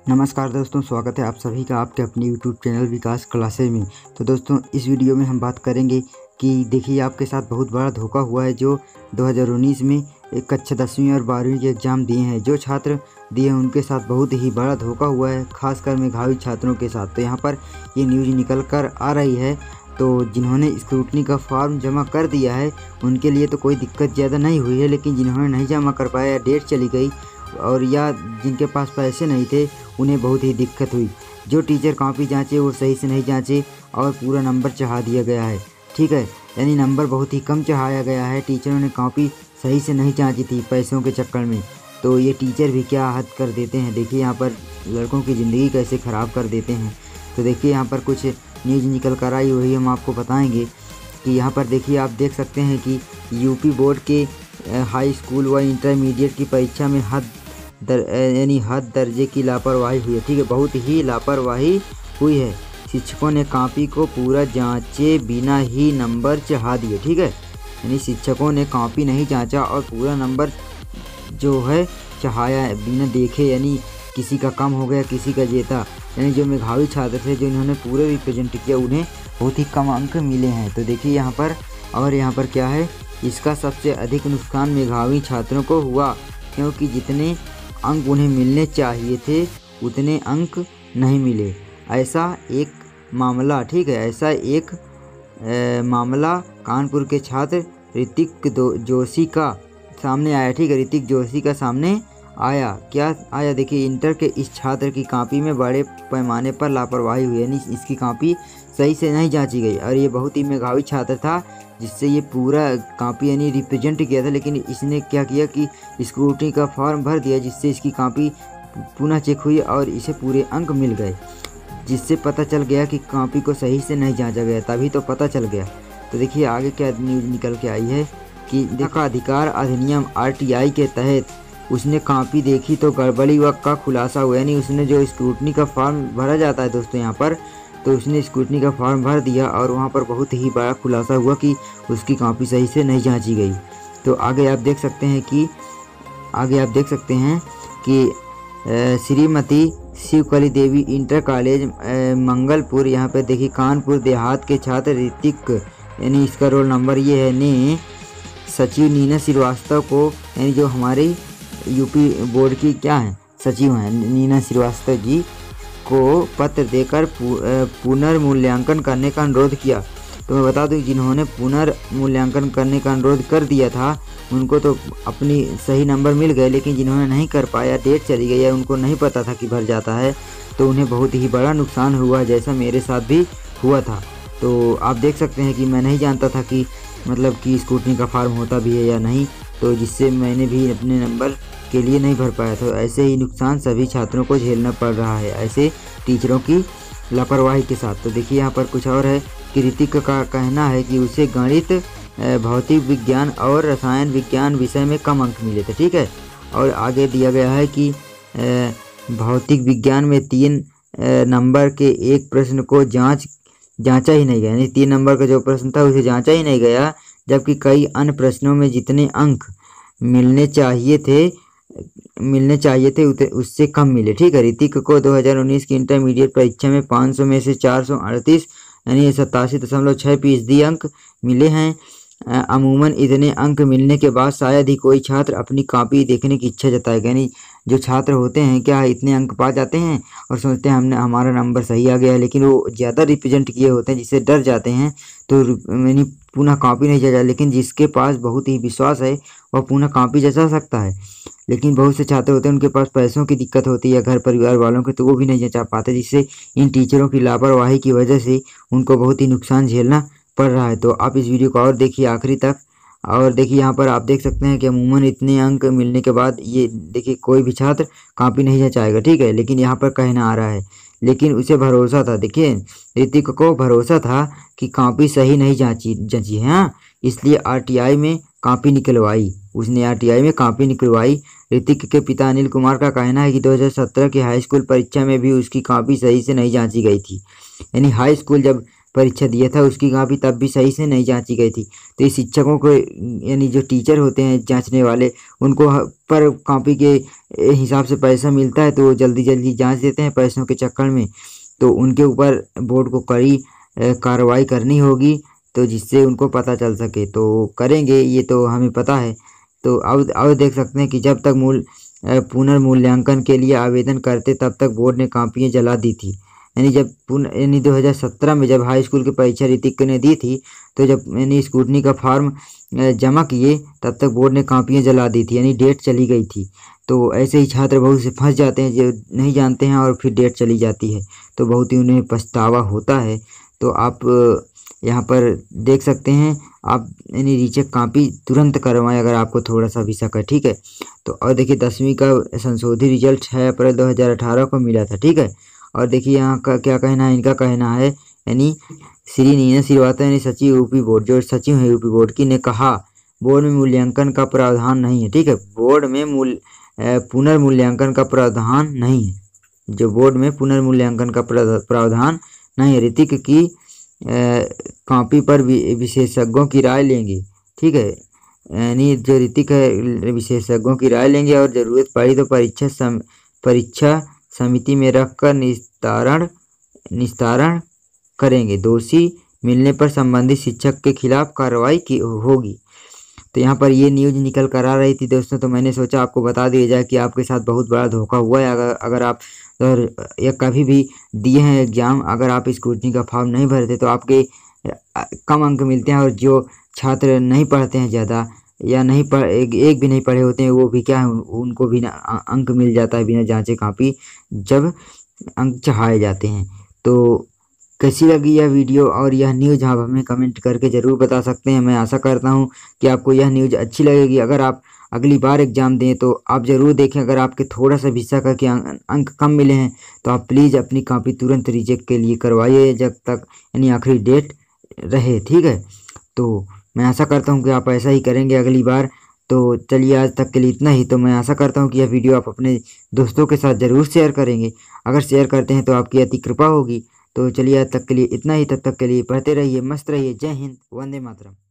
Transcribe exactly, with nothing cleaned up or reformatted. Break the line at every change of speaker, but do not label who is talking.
नमस्कार दोस्तों, स्वागत है आप सभी का आपके अपने यूट्यूब चैनल विकास क्लासेज में। तो दोस्तों इस वीडियो में हम बात करेंगे कि देखिए आपके साथ बहुत बड़ा धोखा हुआ है। जो दो हज़ार उन्नीस में एक कक्षा दसवीं और बारहवीं के एग्ज़ाम दिए हैं, जो छात्र दिए हैं उनके साथ बहुत ही बड़ा धोखा हुआ है, खासकर मेधावी छात्रों के साथ। तो यहाँ पर ये न्यूज़ निकल कर आ रही है। तो जिन्होंने स्क्रूटनी का फॉर्म जमा कर दिया है उनके लिए तो कोई दिक्कत ज़्यादा नहीं हुई है, लेकिन जिन्होंने नहीं जमा कर पाया, डेट चली गई और या जिनके पास पैसे नहीं थे उन्हें बहुत ही दिक्कत हुई। जो टीचर कॉपी जांचे वो सही से नहीं जांचे और पूरा नंबर चढ़ा दिया गया है। ठीक है, यानी नंबर बहुत ही कम चढ़ाया गया है। टीचरों ने कॉपी सही से नहीं जांची थी पैसों के चक्कर में। तो ये टीचर भी क्या हद कर देते हैं। देखिए यहाँ पर लड़कों की ज़िंदगी कैसे ख़राब कर देते हैं। तो देखिए यहाँ पर कुछ न्यूज़ निकल कर आई, वही हम आपको बताएँगे कि यहाँ पर देखिए आप देख सकते हैं कि यूपी बोर्ड के हाई स्कूल व इंटरमीडिएट की परीक्षा में हद दर यानी हद दर्जे की लापरवाही हुई है। ठीक है, बहुत ही लापरवाही हुई है। शिक्षकों ने कॉपी को पूरा जांचे बिना ही नंबर चढ़ा दिए। ठीक है, यानी शिक्षकों ने कॉपी नहीं जांचा और पूरा नंबर जो है चढ़ाया है बिना देखे। यानी किसी का कम हो गया, किसी का जेता। यानी जो मेधावी छात्र थे, जो इन्होंने पूरे रिप्रेजेंट किया, उन्हें बहुत ही कम अंक मिले हैं। तो देखिए यहाँ पर और यहाँ पर क्या है, इसका सबसे अधिक नुकसान मेधावी छात्रों को हुआ, क्योंकि जितने अंक उन्हें मिलने चाहिए थे उतने अंक नहीं मिले। ऐसा एक मामला ठीक है ऐसा एक ए, मामला कानपुर के छात्र ऋतिक जोशी का सामने आया। ठीक है, ऋतिक जोशी का सामने आया। क्या आया, देखिए इंटर के इस छात्र की कॉपी में बड़े पैमाने पर लापरवाही हुई, यानी इसकी कॉपी सही से नहीं जांची गई। और ये बहुत ही मेधावी छात्र था, जिससे ये पूरा कॉपी यानी रिप्रेजेंट किया था, लेकिन इसने क्या किया कि स्क्रूटनी का फॉर्म भर दिया, जिससे इसकी कॉपी पुनः चेक हुई और इसे पूरे अंक मिल गए, जिससे पता चल गया कि कॉपी को सही से नहीं जांचा गया। तभी तो पता चल गया। तो देखिए आगे क्या न्यूज़ निकल के आई है कि देखा अधिकार अधिनियम आर टी आई के तहत उसने कॉपी देखी तो गड़बड़ी व का खुलासा हुआ। यानी उसने जो स्क्रूटनी का फॉर्म भरा जाता है दोस्तों यहाँ पर, तो उसने स्क्रूटनी का फॉर्म भर दिया और वहाँ पर बहुत ही बड़ा खुलासा हुआ कि उसकी कॉपी सही से नहीं जांची गई। तो आगे आप देख सकते हैं कि आगे आप देख सकते हैं कि श्रीमती शिवकली देवी इंटर कॉलेज मंगलपुर, यहाँ पे देखिए कानपुर देहात के छात्र ऋतिक, यानी इसका रोल नंबर ये है, ने सचिव नीना श्रीवास्तव को, यानी जो हमारे यूपी बोर्ड की क्या है सचिव हैं, नीना श्रीवास्तव जी को पत्र देकर पुनर्मूल्यांकन करने का अनुरोध किया। तो मैं बता दूं, जिन्होंने पुनर्मूल्यांकन करने का अनुरोध कर दिया था उनको तो अपनी सही नंबर मिल गए, लेकिन जिन्होंने नहीं कर पाया, डेट चली गई या उनको नहीं पता था कि भर जाता है, तो उन्हें बहुत ही बड़ा नुकसान हुआ, जैसा मेरे साथ भी हुआ था। तो आप देख सकते हैं कि मैं नहीं जानता था कि मतलब कि स्क्रूटनी का फॉर्म होता भी है या नहीं, तो जिससे मैंने भी अपने नंबर के लिए नहीं भर पाया। तो ऐसे ही नुकसान सभी छात्रों को झेलना पड़ रहा है, ऐसे टीचरों की लापरवाही के साथ। तो देखिए यहाँ पर कुछ और है कि ऋतिक का कहना है कि उसे गणित, भौतिक विज्ञान और रसायन विज्ञान विषय में कम अंक मिले थे। ठीक है, और आगे दिया गया है कि भौतिक विज्ञान में तीन नंबर के एक प्रश्न को जांच जांचा ही नहीं गया, यानी तीन नंबर का जो प्रश्न था उसे जांचा ही नहीं गया, जबकि कई अन्य प्रश्नों में जितने अंक मिलने चाहिए थे मिलने चाहिए थे उतने उससे कम मिले। ठीक है, ऋतिक को दो हज़ार उन्नीस की इंटरमीडिएट परीक्षा में पाँच सौ में से चार सौ अड़तीस यानी सतासी दशमलव छः फीसदी अंक मिले हैं। अमूमन इतने अंक मिलने के बाद शायद ही कोई छात्र अपनी कॉपी देखने की इच्छा जताएगा। यानी जो छात्र होते हैं क्या इतने अंक पा जाते हैं और सोचते हैं हमने हमारा नंबर सही आ गया है, लेकिन वो ज़्यादा रिप्रेजेंट किए होते हैं, जिससे डर जाते हैं, तो यानी पुनः कॉपी नहीं जचा। लेकिन जिसके पास बहुत ही विश्वास है वह पुनः कॉपी जचा सकता है, लेकिन बहुत से छात्र होते हैं उनके पास पैसों की दिक्कत होती है या घर परिवार वालों के, तो वो भी नहीं जचा पाते, जिससे इन टीचरों की लापरवाही की वजह से उनको बहुत ही नुकसान झेलना पड़ रहा है। तो आप इस वीडियो को और देखिए आखिरी तक। और देखिए यहाँ पर आप देख सकते हैं कि अमूमन इतने अंक मिलने के बाद ये देखिए कोई भी छात्र कॉपी नहीं जचाएगा। ठीक है, लेकिन यहाँ पर कहना आ रहा है, लेकिन उसे भरोसा था, देखिए ऋतिक को भरोसा था कि कॉपी सही नहीं जांची जची है, हाँ, इसलिए आरटीआई में कॉपी निकलवाई उसने आरटीआई में कॉपी निकलवाई। ऋतिक के पिता अनिल कुमार का कहना है कि दो हज़ार सत्रह की हाई स्कूल परीक्षा में भी उसकी कॉपी सही से नहीं जांची गई थी। यानी हाई स्कूल जब परीक्षा दिया था उसकी कापी तब भी सही से नहीं जांची गई थी। तो ये शिक्षकों को यानी जो टीचर होते हैं जांचने वाले, उनको पर कॉपी के हिसाब से पैसा मिलता है तो वो जल्दी जल्दी जांच देते हैं पैसों के चक्कर में। तो उनके ऊपर बोर्ड को कड़ी कार्रवाई करनी होगी, तो जिससे उनको पता चल सके तो करेंगे, ये तो हमें पता है। तो अब अब देख सकते हैं कि जब तक मूल पुनर्मूल्यांकन के लिए आवेदन करते तब तक बोर्ड ने कापियाँ जला दी थी। यानी जब पुनः यानी दो हज़ार सत्रह में जब हाई स्कूल की परीक्षा ऋतिक ने दी थी, तो जब यानी स्क्रूटनी का फॉर्म जमा किए तब तक बोर्ड ने कापियाँ जला दी थी, यानी डेट चली गई थी। तो ऐसे ही छात्र बहुत से फंस जाते हैं जो नहीं जानते हैं और फिर डेट चली जाती है, तो बहुत ही उन्हें पछतावा होता है। तो आप यहाँ पर देख सकते हैं, आप यानी रीचेक कापी तुरंत करवाएं अगर आपको थोड़ा सा भी शक है, ठीक है। तो और देखिए दसवीं का संशोधित रिजल्ट छः अप्रैल दो हज़ार अठारह को मिला था, ठीक है। और देखिए यहाँ का क्या कहना है, इनका कहना है यानी श्री नीना श्रीवास्तव यानी सचिव यूपी बोर्ड, जो सचिव है यूपी बोर्ड की, ने कहा बोर्ड में मूल्यांकन का प्रावधान नहीं है, ठीक है। बोर्ड में मूल पुनर्मूल्यांकन का प्रावधान नहीं है, जो बोर्ड में पुनर्मूल्यांकन का प्रावधान नहीं है। ऋतिक की कॉपी पर विशेषज्ञों की राय लेंगे, ठीक है। यानी जो ऋतिक है विशेषज्ञों की राय लेंगे और ज़रूरत पड़ी तो परीक्षा सम परीक्षा समिति में रखकर निस्तारण निस्तारण करेंगे। दोषी मिलने पर संबंधित शिक्षक के खिलाफ कार्रवाई की होगी। तो यहाँ पर ये न्यूज़ निकल कर आ रही थी दोस्तों, तो मैंने सोचा आपको बता दिया जाए कि आपके साथ बहुत बड़ा धोखा हुआ है। अगर अगर आप और या कभी भी दिए हैं एग्ज़ाम, अगर आप स्क्रूटनी का फॉर्म नहीं भरते तो आपके कम अंक मिलते हैं, और जो छात्र नहीं पढ़ते हैं ज़्यादा या नहीं पढ़ एक, एक भी नहीं पढ़े होते हैं, वो भी क्या है उनको भी अंक मिल जाता है बिना जांचे कापी, जब अंक चढ़ाए जाते हैं। तो कैसी लगी यह वीडियो और यह न्यूज़ आप हमें कमेंट करके ज़रूर बता सकते हैं। मैं आशा करता हूं कि आपको यह न्यूज़ अच्छी लगेगी। अगर आप अगली बार एग्ज़ाम दें तो आप ज़रूर देखें, अगर आपके थोड़ा सा भी शक है कि अंक कम मिले हैं तो आप प्लीज़ अपनी कॉपी तुरंत रिजेक्ट के लिए करवाइए जब तक यानी आखिरी डेट रहे, ठीक है। तो मैं आशा करता हूँ कि आप ऐसा ही करेंगे अगली बार। तो चलिए आज तक के लिए इतना ही। तो मैं आशा करता हूँ कि यह वीडियो आप अपने दोस्तों के साथ ज़रूर शेयर करेंगे। अगर शेयर करते हैं तो आपकी अति कृपा होगी। तो चलिए आज तक के लिए इतना ही। तब तक के लिए पढ़ते रहिए, मस्त रहिए। जय हिंद, वंदे मातरम।